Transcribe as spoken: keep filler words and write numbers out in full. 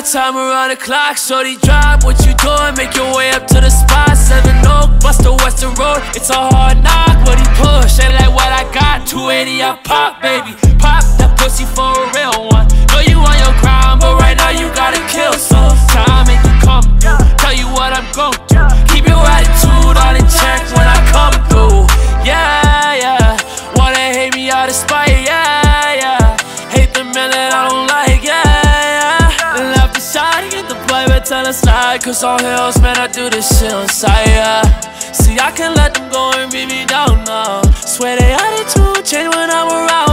time around the clock. Shorty drop, what you doing? Make your way up to the spot. Seven Oak, bust the Western Road. It's a hard knock, but he push. Ain't like what I got. two eighty, I pop, baby. Pop that pussy for a real one. Know you on your grind, but right now you gotta kill some time. Make you come through. Tell you what I'm gon' do. Keep your attitude all in check when I come through. Yeah, yeah. Wanna hate me out of spite, yeah, yeah. Hate the man that I don't like, yeah, yeah. And left the shot, get the play, but tell us slide. Cause on hills, man, I do this shit on sight, yeah. See, I can let them go and beat me down now. Swear they attitude change when I'm around.